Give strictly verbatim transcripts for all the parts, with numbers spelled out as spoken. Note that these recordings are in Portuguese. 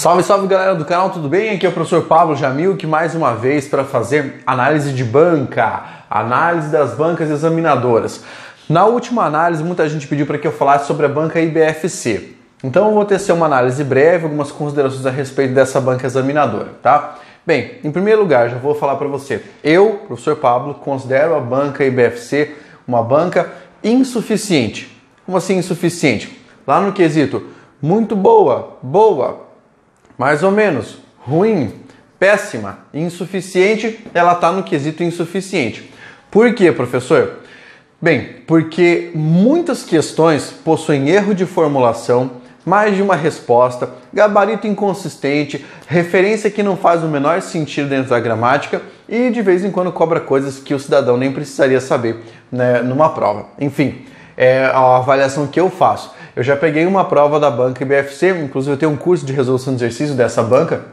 Salve, salve galera do canal, tudo bem? Aqui é o professor Pablo Jamil, que mais uma vez para fazer análise de banca, análise das bancas examinadoras. Na última análise, muita gente pediu para que eu falasse sobre a banca I B F C. Então eu vou tecer uma análise breve, algumas considerações a respeito dessa banca examinadora, tá? Bem, em primeiro lugar, já vou falar para você. Eu, professor Pablo, considero a banca I B F C uma banca insuficiente. Como assim insuficiente? Lá no quesito muito boa, boa, mais ou menos, ruim, péssima, insuficiente, ela está no quesito insuficiente. Por quê, professor? Bem, porque muitas questões possuem erro de formulação, mais de uma resposta, gabarito inconsistente, referência que não faz o menor sentido dentro da gramática e de vez em quando cobra coisas que o cidadão nem precisaria saber, né, numa prova. Enfim, é a avaliação que eu faço. Eu já peguei uma prova da banca I B F C, inclusive eu tenho um curso de resolução de exercício dessa banca,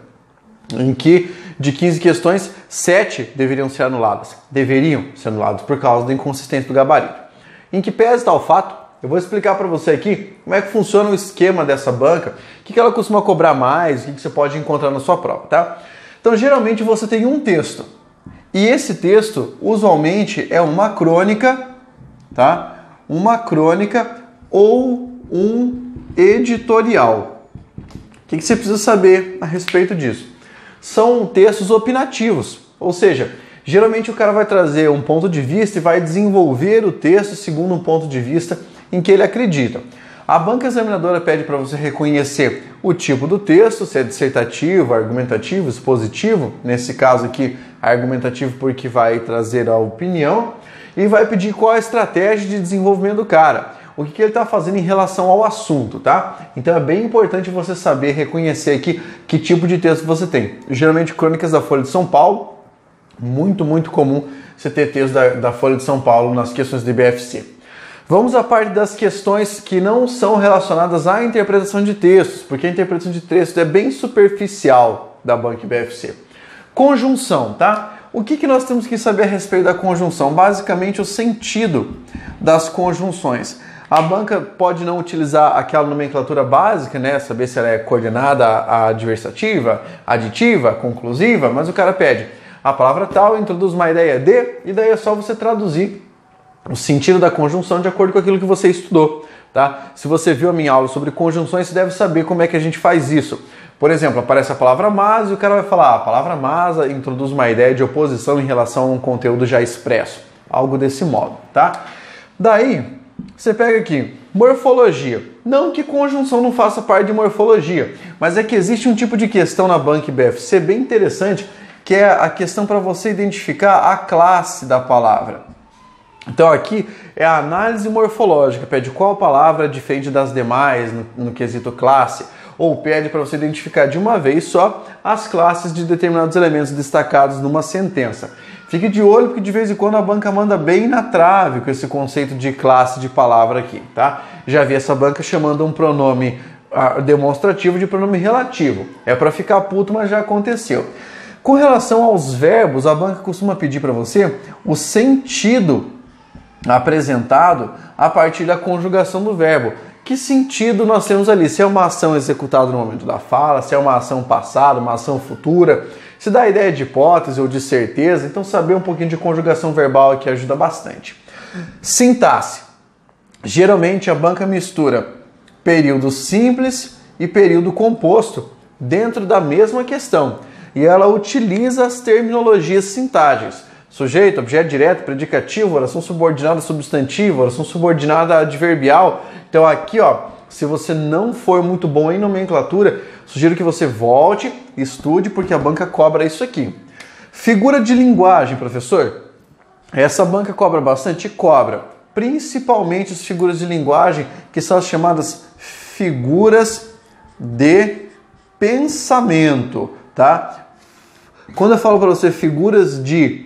em que de quinze questões, sete deveriam ser anuladas. Deveriam ser anuladas por causa da inconsistência do gabarito. Em que pese tal fato, eu vou explicar para você aqui como é que funciona o esquema dessa banca, o que ela costuma cobrar mais, o que você pode encontrar na sua prova, tá? Então, geralmente você tem um texto, e esse texto, usualmente, é uma crônica, tá? Uma crônica ou um editorial. O que você precisa saber a respeito disso? São textos opinativos, ou seja, geralmente o cara vai trazer um ponto de vista e vai desenvolver o texto segundo um ponto de vista em que ele acredita. A banca examinadora pede para você reconhecer o tipo do texto, se é dissertativo, argumentativo, expositivo, nesse caso aqui argumentativo porque vai trazer a opinião, e vai pedir qual a estratégia de desenvolvimento do cara. O que ele está fazendo em relação ao assunto, tá? Então é bem importante você saber reconhecer aqui que tipo de texto você tem. Geralmente crônicas da Folha de São Paulo, muito, muito comum você ter texto da, da Folha de São Paulo nas questões do I B F C. Vamos à parte das questões que não são relacionadas à interpretação de textos, porque a interpretação de texto é bem superficial da banca I B F C. Conjunção, tá? O que, que nós temos que saber a respeito da conjunção? Basicamente o sentido das conjunções. A banca pode não utilizar aquela nomenclatura básica, né? Saber se ela é coordenada adversativa, aditiva, conclusiva, mas o cara pede a palavra tal, introduz uma ideia de, e daí é só você traduzir o sentido da conjunção de acordo com aquilo que você estudou, tá? Se você viu a minha aula sobre conjunções, você deve saber como é que a gente faz isso. Por exemplo, aparece a palavra mas e o cara vai falar, a palavra mas introduz uma ideia de oposição em relação a um conteúdo já expresso. Algo desse modo, tá? Daí, você pega aqui, morfologia. Não que conjunção não faça parte de morfologia, mas é que existe um tipo de questão na banca I B F C bem interessante, que é a questão para você identificar a classe da palavra. Então aqui é a análise morfológica, pede qual palavra diferente das demais no, no quesito classe, ou pede para você identificar de uma vez só as classes de determinados elementos destacados numa sentença. Fique de olho porque de vez em quando a banca manda bem na trave com esse conceito de classe de palavra aqui, tá? Já vi essa banca chamando um pronome uh, demonstrativo de pronome relativo. É para ficar puto, mas já aconteceu. Com relação aos verbos, a banca costuma pedir para você o sentido apresentado a partir da conjugação do verbo. Que sentido nós temos ali? Se é uma ação executada no momento da fala, se é uma ação passada, uma ação futura, se dá a ideia de hipótese ou de certeza, então saber um pouquinho de conjugação verbal aqui ajuda bastante. Sintaxe. Geralmente a banca mistura período simples e período composto dentro da mesma questão e ela utiliza as terminologias sintáticas. Sujeito, objeto direto, predicativo, oração subordinada substantivo, oração subordinada adverbial. Então aqui, ó, se você não for muito bom em nomenclatura, sugiro que você volte, estude, porque a banca cobra isso aqui. Figura de linguagem, professor. Essa banca cobra bastante? Cobra. Principalmente as figuras de linguagem, que são as chamadas figuras de pensamento, tá? Quando eu falo para você figuras de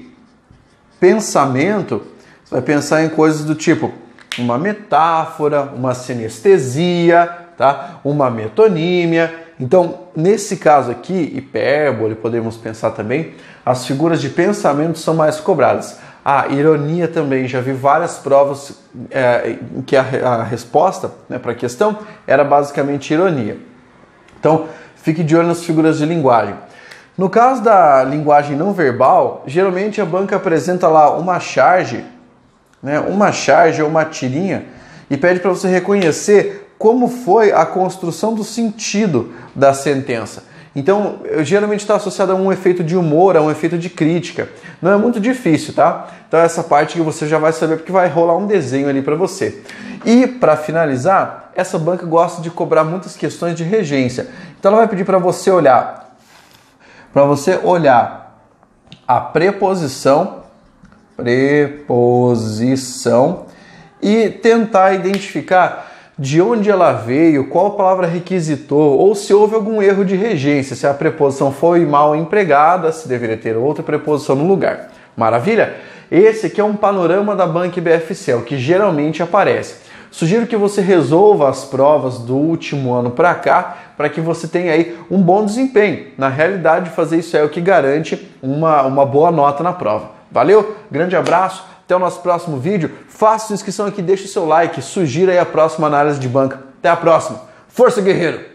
pensamento, você vai pensar em coisas do tipo uma metáfora, uma sinestesia, tá? Uma metonímia. Então, nesse caso aqui, hipérbole, podemos pensar também, as figuras de pensamento são mais cobradas. A ironia também, já vi várias provas é, em que a, a resposta, né, para a questão era basicamente ironia. Então, fique de olho nas figuras de linguagem. No caso da linguagem não verbal, geralmente a banca apresenta lá uma charge, né, uma charge ou uma tirinha e pede para você reconhecer como foi a construção do sentido da sentença. Então, geralmente está associado a um efeito de humor, a um efeito de crítica. Não é muito difícil, tá? Então, essa parte que você já vai saber porque vai rolar um desenho ali para você. E, para finalizar, essa banca gosta de cobrar muitas questões de regência. Então, ela vai pedir para você olhar, para você olhar a preposição, preposição e tentar identificar de onde ela veio, qual palavra requisitou, ou se houve algum erro de regência, se a preposição foi mal empregada, se deveria ter outra preposição no lugar. Maravilha? Esse aqui é um panorama da banca I B F C, o que geralmente aparece. Sugiro que você resolva as provas do último ano para cá, para que você tenha aí um bom desempenho. Na realidade, fazer isso é o que garante uma, uma boa nota na prova. Valeu? Grande abraço, até o nosso próximo vídeo. Faça sua inscrição aqui, deixe o seu like, sugira aí a próxima análise de banca. Até a próxima. Força, guerreiro!